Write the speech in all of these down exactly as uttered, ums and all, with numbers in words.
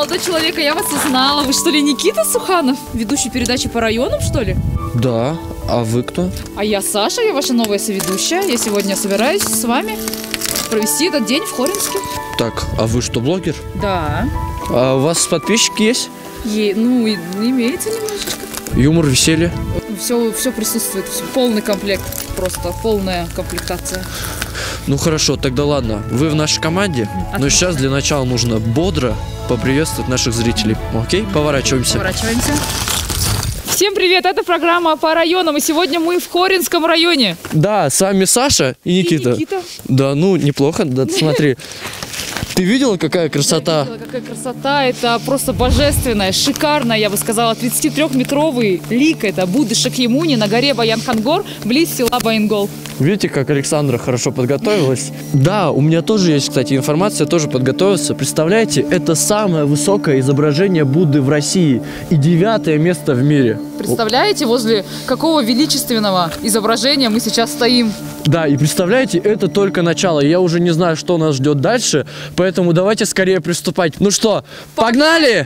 молодой человек, я вас узнала. Вы что ли Никита Суханов, ведущий передачи по районам, что ли? Да, а вы кто? А я Саша, я ваша новая соведущая. Я сегодня собираюсь с вами провести этот день в Хоринске. Так, а вы что, блогер? Да. А у вас подписчики есть? Е ну, и, имеется немножечко. Юмор, веселье? Все, все присутствует, все, полный комплект, просто полная комплектация. Ну хорошо, тогда ладно. Вы в нашей команде, Отлично. Но сейчас для начала нужно бодро поприветствовать наших зрителей. Окей? Поворачиваемся. Поворачиваемся. Всем привет, это программа по районам, и сегодня мы в Хоринском районе. Да, с вами Саша и Никита. И Никита. Да, ну неплохо, да, смотри. Ты видела, какая красота? Я видела, какая красота, это просто божественная, шикарная, я бы сказала, тридцатитрёхметровый лик, это Будды Шакьямуни на горе Баян-Хангор, близ села Байнгол. Видите, как Александра хорошо подготовилась? Да, у меня тоже есть, кстати, информация, я тоже подготовился. Представляете, это самое высокое изображение Будды в России и девятое место в мире. Представляете, возле какого величественного изображения мы сейчас стоим? Да, и представляете, это только начало. Я уже не знаю, что нас ждет дальше, поэтому давайте скорее приступать. Ну что, погнали!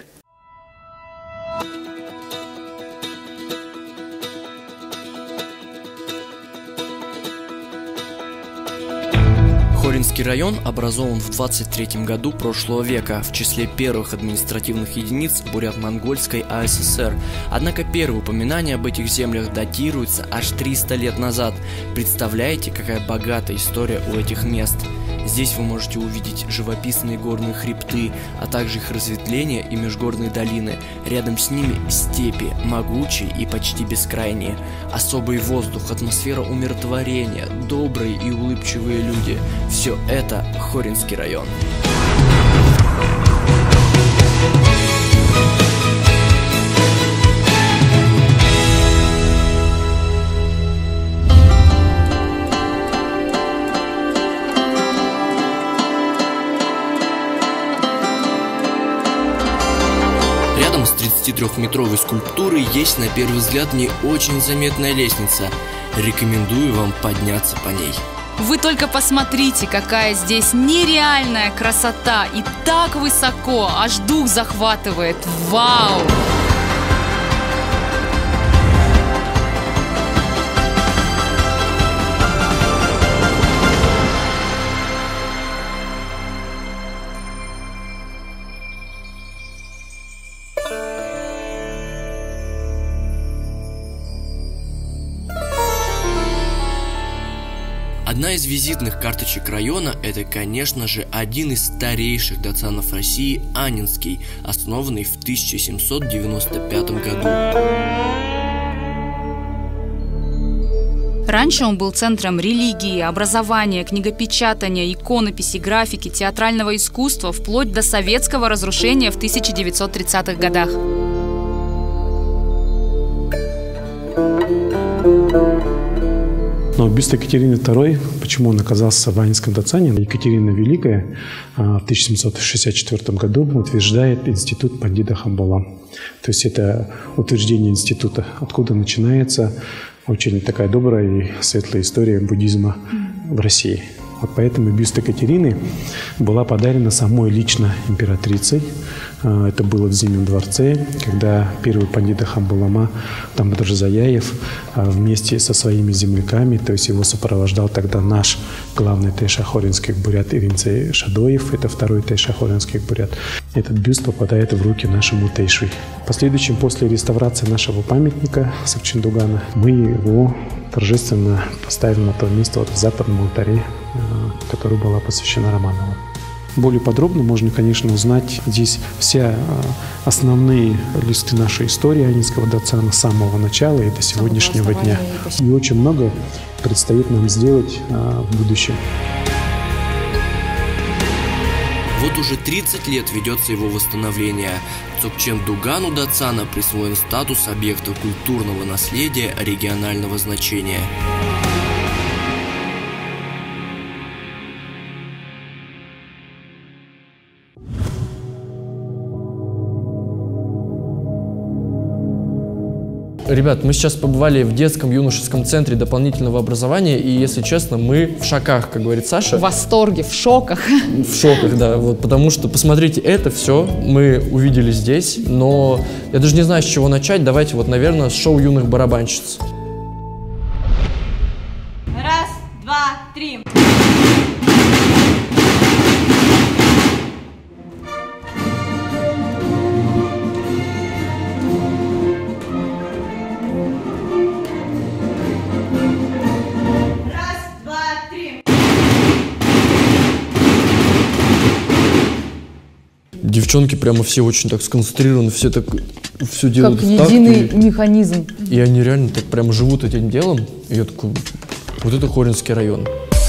Хоринский район образован в двадцать третьем году прошлого века в числе первых административных единиц Бурят-Монгольской А С С Р. Однако первые упоминания об этих землях датируются аж триста лет назад. Представляете, какая богатая история у этих мест? Здесь вы можете увидеть живописные горные хребты, а также их разветвления и межгорные долины. Рядом с ними степи, могучие и почти бескрайние. Особый воздух, атмосфера умиротворения, добрые и улыбчивые люди. Все это Хоринский район. Рядом с тридцатитрёхметровой скульптурой есть на первый взгляд не очень заметная лестница. Рекомендую вам подняться по ней. Вы только посмотрите, какая здесь нереальная красота, и так высоко, аж дух захватывает. Вау! Одна из визитных карточек района – это, конечно же, один из старейших датсанов России – Аннинский, основанный в тысяча семьсот девяносто пятом году. Раньше он был центром религии, образования, книгопечатания, иконописи, графики, театрального искусства, вплоть до советского разрушения в тысяча девятьсот тридцатых годах. Но бюст Екатерины второй, почему он оказался в Аннинском датсане? Екатерина Великая в тысяча семьсот шестьдесят четвёртом году утверждает институт Пандита Хамбала. То есть это утверждение института, откуда начинается очень такая добрая и светлая история буддизма в России. Вот поэтому бюст Екатерины была подарена самой лично императрицей. Это было в Зимнем дворце, когда первый пандита Хамбалама Тамбаджи-Заяев вместе со своими земляками, то есть его сопровождал тогда наш главный тейша хоринских бурят Иринцей Шадоев, это второй тейша хоринских бурят. Этот бюст попадает в руки нашему тейши. В последующем, после реставрации нашего памятника Сакчиндугана, мы его торжественно поставим на то место вот в западном алтаре, которое была посвящена Романову. Более подробно можно, конечно, узнать здесь все основные листы нашей истории Аннинского датсана с самого начала и до сегодняшнего дня. И очень много предстоит нам сделать в будущем. Вот уже тридцать лет ведется его восстановление. Цокчен-Дугану датсана присвоен статус объекта культурного наследия регионального значения. Ребят, мы сейчас побывали в детском юношеском центре дополнительного образования, и, если честно, мы в шоках, как говорит Саша. В восторге, в шоках. В шоках, да, вот, потому что, посмотрите, это все мы увидели здесь, но я даже не знаю, с чего начать. Давайте, вот, наверное, с шоу юных барабанщиц. Раз, два, три. Девчонки прямо все очень так сконцентрированы, все так, все делают как в такт, единый и, механизм. И они реально так прямо живут этим делом. И я такой, вот это Хоринский район.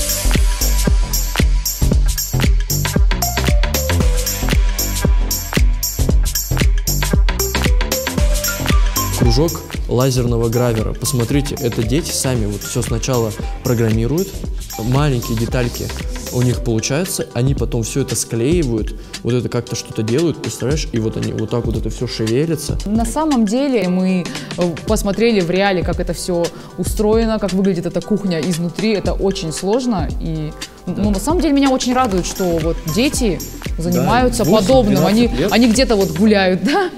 Кружок лазерного гравера. Посмотрите, это дети сами вот все сначала программируют, маленькие детальки у них получаются, они потом все это склеивают, вот это как-то что-то делают, представляешь, и вот они вот так вот это все шевелится. На самом деле мы посмотрели в реале, как это все устроено, как выглядит эта кухня изнутри, это очень сложно, и ну, на самом деле меня очень радует, что вот дети занимаются да, подобным, они, они где-то вот гуляют, да?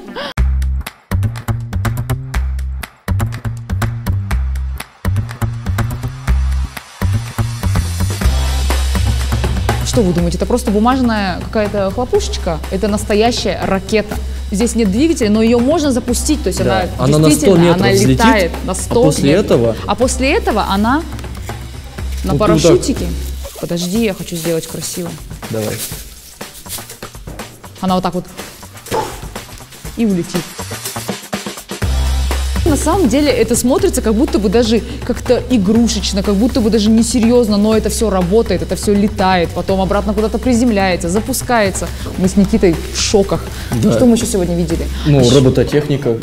Что вы думаете, это просто бумажная какая-то хлопушечка? Это настоящая ракета. Здесь нет двигателя, но ее можно запустить, то есть да. она, она действительно, на сто метров она взлетит, летает на сто а после метров. этого... А после этого она на вот парашютике. Подожди, я хочу сделать красиво. Давай. Она вот так вот и улетит. На самом деле это смотрится как будто бы даже как-то игрушечно, как будто бы даже несерьезно, но это все работает, это все летает, потом обратно куда-то приземляется, запускается. Мы с Никитой в шоках. Да. Что мы еще сегодня видели? Ну, а робототехника.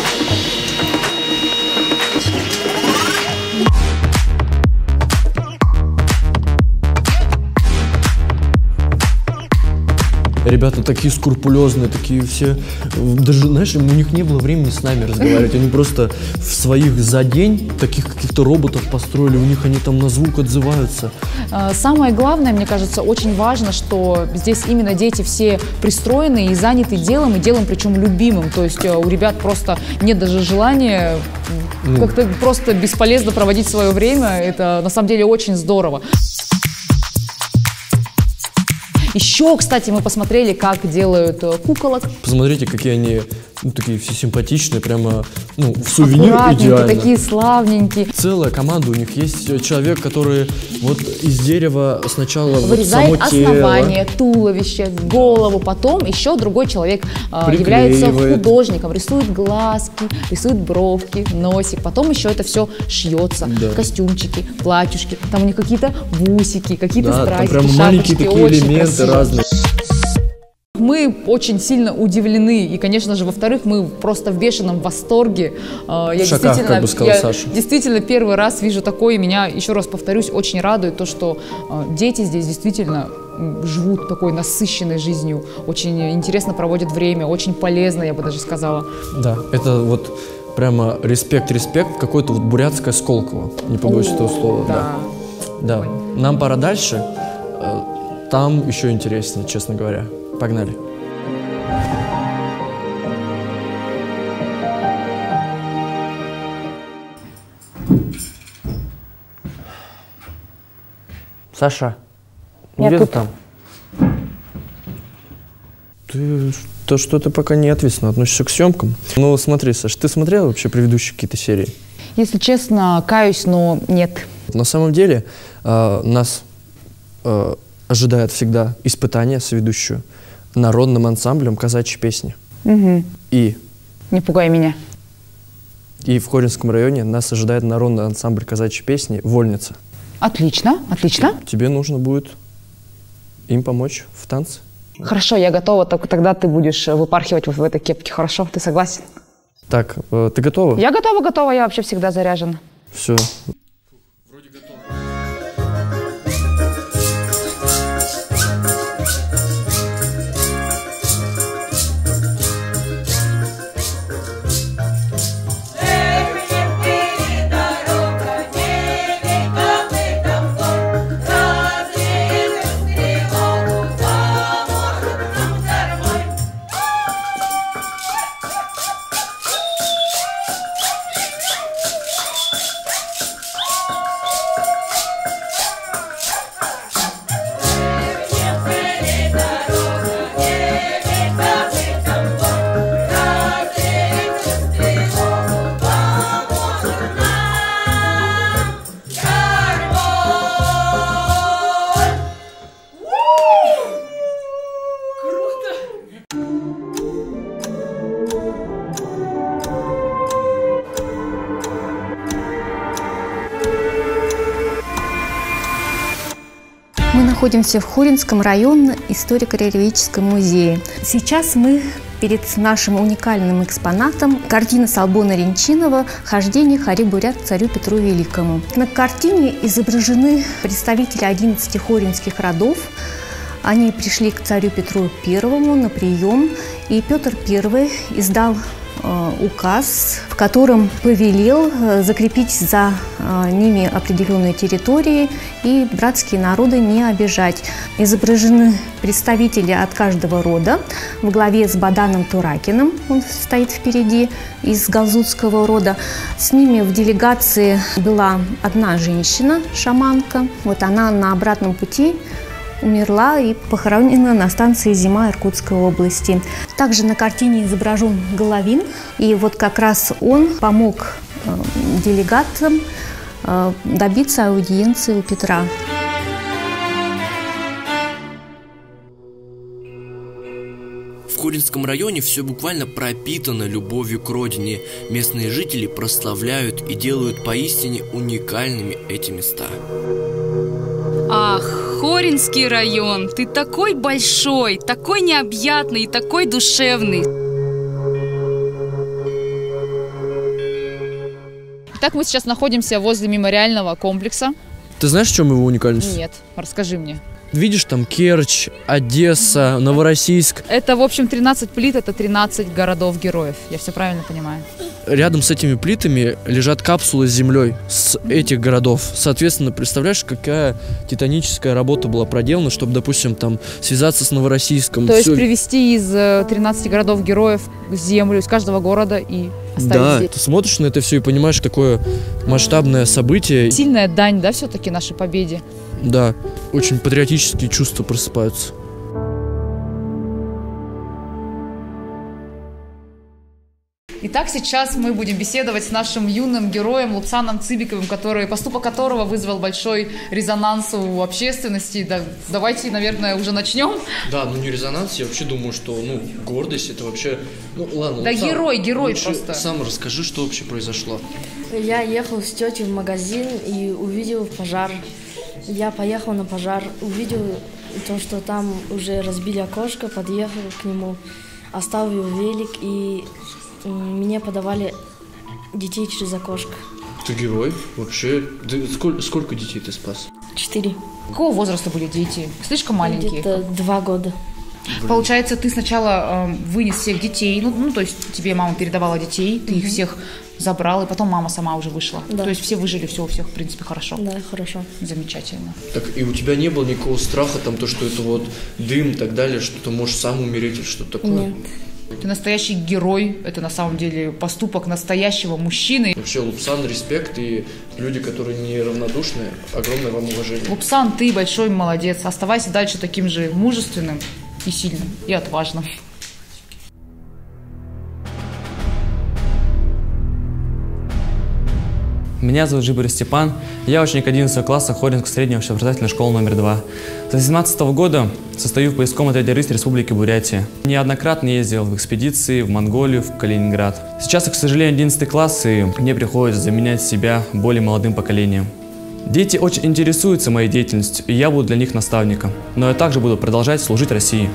Ребята такие скрупулезные, такие все, даже, знаешь, у них не было времени с нами разговаривать, они просто в своих за день таких каких-то роботов построили, у них они там на звук отзываются. Самое главное, мне кажется, очень важно, что здесь именно дети все пристроены и заняты делом, и делом причем любимым, то есть у ребят просто нет даже желания ну. как-то просто бесполезно проводить свое время, это на самом деле очень здорово. Еще, кстати, мы посмотрели, как делают куколок. Посмотрите, какие они, ну, такие все симпатичные, прямо, ну, в сувенир идеально. Такие славненькие. Целая команда у них есть, человек, который вот из дерева сначала вырезает вот само тело, основание, туловище, голову, потом еще другой человек э, является художником, рисует глазки, рисует бровки, носик, потом еще это все шьется, да. Костюмчики, платьюшки, там у них какие-то бусики, какие-то да, страйки, там прям маленькие такие элементы разные. Мы очень сильно удивлены, и, конечно же, во-вторых, мы просто в бешеном восторге. Я, в шоках, действительно, как бы сказал я Саша. действительно первый раз вижу такое, и меня, еще раз повторюсь, очень радует то, что дети здесь действительно живут такой насыщенной жизнью, очень интересно проводят время, очень полезно, я бы даже сказала. Да, это вот прямо респект-респект, какое-то вот бурятское Сколково, не побоюсь этого слова. Да. Да. Да. Нам пора дальше, там еще интереснее, честно говоря. Погнали. Саша, ну где ты там? Ты то что-то пока не ответственно относишься к съемкам. Ну смотри, Саш, ты смотрела вообще предыдущие какие-то серии? Если честно, каюсь, но нет. На самом деле э, нас э, ожидает всегда испытание соведущую народным ансамблем казачьей песни. Угу. И... Не пугай меня. И в Хоринском районе нас ожидает народный ансамбль казачьей песни «Вольница». Отлично, отлично. Тебе нужно будет им помочь в танце. Хорошо, я готова, только тогда ты будешь выпархивать вот в этой кепке, хорошо? Ты согласен? Так, э, ты готова? Я готова, готова, я вообще всегда заряжена. Все. Вроде готова. Эх, находимся в Хоринском районном историко-краеведческом музее. Сейчас мы перед нашим уникальным экспонатом картина Салбона Ренчинова «Хождение Хари-Бурят к царю Петру Великому». На картине изображены представители одиннадцати хоринских родов. Они пришли к царю Петру Первому на прием, и Петр Первый издал указ, в котором повелел закрепить за ними определенные территории и братские народы не обижать. Изображены представители от каждого рода во главе с Баданом Туракиным, он стоит впереди, из галзутского рода. С ними в делегации была одна женщина, шаманка. Вот она на обратном пути умерла и похоронена на станции Зима Иркутской области. Также на картине изображен Головин, и вот как раз он помог э, делегатам э, добиться аудиенции у Петра. В Хоринском районе все буквально пропитано любовью к родине. Местные жители прославляют и делают поистине уникальными эти места. Ах, Хоринский район, ты такой большой, такой необъятный и такой душевный. Итак, мы сейчас находимся возле мемориального комплекса. Ты знаешь, в чем его уникальность? Нет, расскажи мне. Видишь, там Керчь, Одесса, Новороссийск. Это, в общем, тринадцать плит, это тринадцать городов-героев. Я все правильно понимаю? Рядом с этими плитами лежат капсулы с землей с этих городов. Соответственно, представляешь, какая титаническая работа была проделана, чтобы, допустим, там связаться с Новороссийском. То Все... есть привезти из тринадцати городов-героев землю из каждого города и оставить да, здесь. Ты смотришь на это все и понимаешь, такое масштабное событие. Сильная дань, да, все-таки нашей победе? Да, очень патриотические чувства просыпаются. Итак, сейчас мы будем беседовать с нашим юным героем Лупсаном Цыбиковым, который, поступок которого вызвал большой резонанс у общественности. Да, давайте, наверное, уже начнем. Да, ну не резонанс, я вообще думаю, что ну, гордость это вообще... Ну ладно, да Лупсан, герой, герой лучше просто. Сам расскажи, что вообще произошло. Я ехал с тетей в магазин и увидел пожар. Я поехал на пожар, увидел то, что там уже разбили окошко, подъехал к нему, оставил велик, и мне подавали детей через окошко. Ты герой? Вообще, ты, сколько, сколько детей ты спас? Четыре. Какого возраста были дети? Слишком маленькие? Где-то два года. Блин. Получается, ты сначала э, вынес всех детей, ну, ну, то есть тебе мама передавала детей, ты mm-hmm. их всех забрал, и потом мама сама уже вышла. Да. То есть все выжили, все у всех, в принципе, хорошо. Да, хорошо. Замечательно. Так, и у тебя не было никакого страха, там, то, что это вот дым и так далее, что ты можешь сам умереть или что-то такое? Нет. Ты настоящий герой, это на самом деле поступок настоящего мужчины. Вообще, Лупсан, респект, и люди, которые неравнодушны, огромное вам уважение. Лупсан, ты большой молодец, оставайся дальше таким же мужественным и сильным, и отважным. Меня зовут Жибарь Степан, я ученик одиннадцатого класса Хоринской средней общеобразовательной школы номер два. С две тысячи восемнадцатого года состою в поисковом отряде РИС Республики Бурятия. Неоднократно ездил в экспедиции, в Монголию, в Калининград. Сейчас, к сожалению, одиннадцатый класс, и мне приходится заменять себя более молодым поколением. Дети очень интересуются моей деятельностью, и я буду для них наставником. Но я также буду продолжать служить России.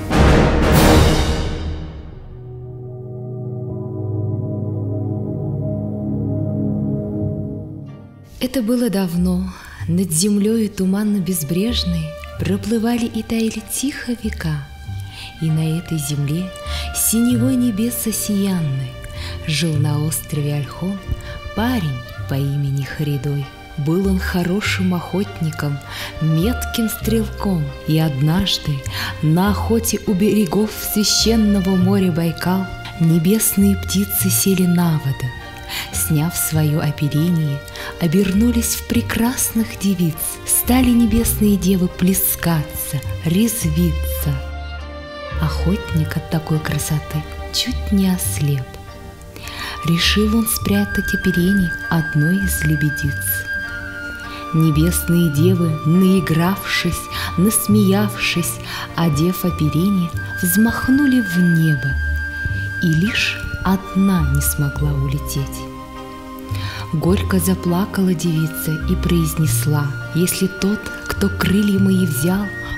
Это было давно, над землей туманно-безбрежной проплывали и таяли тихо века, и на этой земле синевой небеса сиянной жил на острове Ольхон парень по имени Харидой. Был он хорошим охотником, метким стрелком, и однажды на охоте у берегов священного моря Байкал небесные птицы сели на воду. Сняв свое оперение, обернулись в прекрасных девиц, стали небесные девы плескаться, резвиться. Охотник от такой красоты чуть не ослеп. Решил он спрятать оперение одной из лебедиц. Небесные девы, наигравшись, насмеявшись, одев оперение, взмахнули в небо, и лишь одна не смогла улететь. Горько заплакала девица и произнесла: «Если тот, кто крылья мои взял,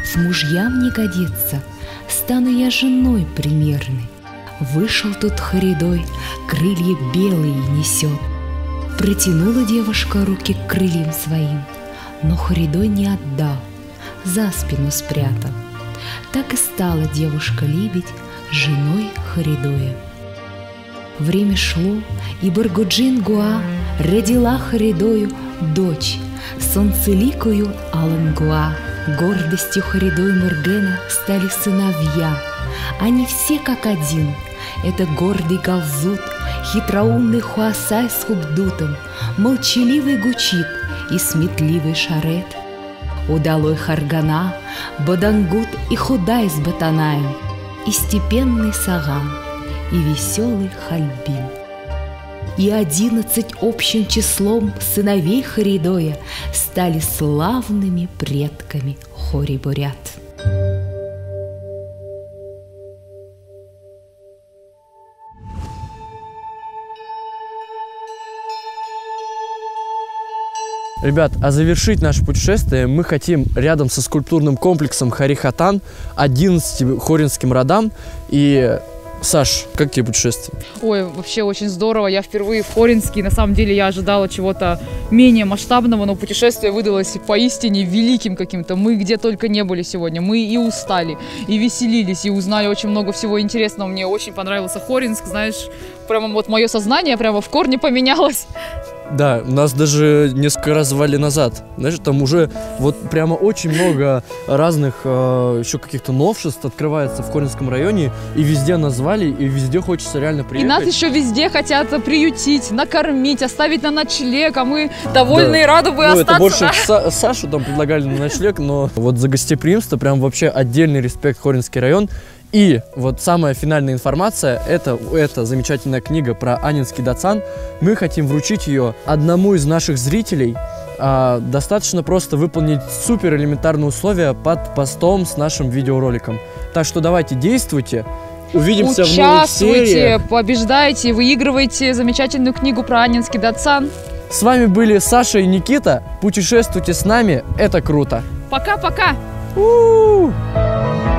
в мужьям не годится, стану я женой примерной. Вышел тут Харидой, крылья белые несет. Протянула девушка руки к крыльям своим, но Харидой не отдал, за спину спрятал. Так и стала девушка-лебедь женой Харидоя. Время шло, и Баргуджин-Гуа родила Харидою дочь, солнцеликую Алангуа. Гордостью Харидой Мургена стали сыновья. Они все как один. Это гордый Галзут, хитроумный Хуасай с Хубдутом, молчаливый Гучит и сметливый Шарет, удалой Харгана, Бадангут и Худай с Батанаем, и степенный Саган, и веселый Хальбин. И одиннадцать общим числом сыновей Харидоя стали славными предками Хори-Бурят. Ребят, а завершить наше путешествие мы хотим рядом со скульптурным комплексом Хари-Хатан, одиннадцати хоринским родам. И, Саш, как тебе путешествие? Ой, вообще очень здорово. Я впервые в Хоринске. На самом деле я ожидала чего-то менее масштабного, но путешествие выдалось поистине великим каким-то. Мы где только не были сегодня. Мы и устали, и веселились, и узнали очень много всего интересного. Мне очень понравился Хоринск. Знаешь, прямо вот мое сознание прямо в корне поменялось. Да, нас даже несколько раз звали назад. Знаешь, там уже вот прямо очень много разных э, еще каких-то новшеств открывается в Хоринском районе. И везде нас звали, и везде хочется реально приехать. И нас еще везде хотят приютить, накормить, оставить на ночлег, а мы довольны и рады бы ну, остаться. Это больше Са Сашу там предлагали на ночлег, но вот за гостеприимство прям вообще отдельный респект Хоринский район. И вот самая финальная информация, это, это замечательная книга про Аннинский Дацан. Мы хотим вручить ее одному из наших зрителей. А, достаточно просто выполнить супер элементарные условия под постом с нашим видеороликом. Так что давайте действуйте. Увидимся в новых сериях. Участвуйте, побеждайте, выигрывайте замечательную книгу про Аннинский Дацан. С вами были Саша и Никита. Путешествуйте с нами, это круто. Пока-пока. У-у-у!